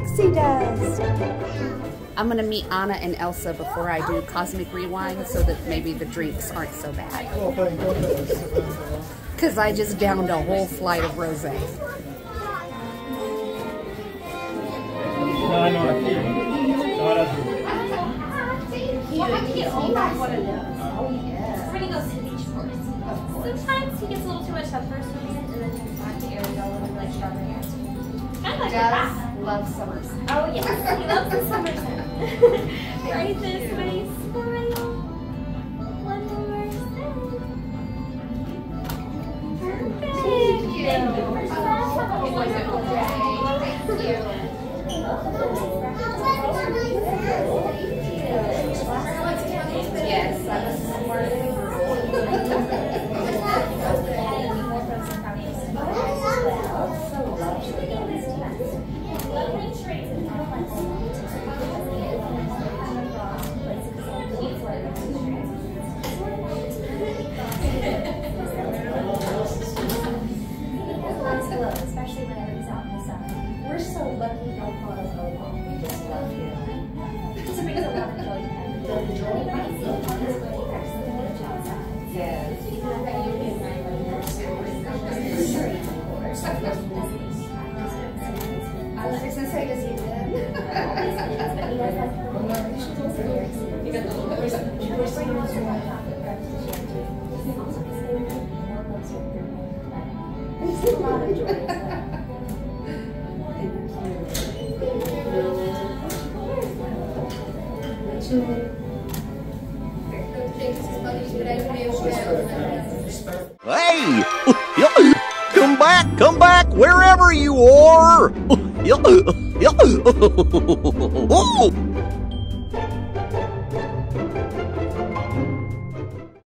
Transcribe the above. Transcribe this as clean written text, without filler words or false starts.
pixie dust. I'm gonna meet Anna and Elsa before I do Cosmic Rewind so that maybe the drinks aren't so bad. Because I just downed a whole flight of rosé. Sometimes he gets a little too much at first and then he's back to Ariel and like strawberry ice cream. Kind of like that. Love summer scent. Oh yes, he loves the summer scent. Right this way, smile. One more scent. Perfect. Thank you. Yes, especially whenever he's out in the sun. We're so lucky no part of go long. We just love you. Just brings a lot of joy to everyone. The joy might see on his way actually the outside. yes. I was just gonna say, does he win? It's a lot of joy. Hey! Come back, wherever you are! Oh!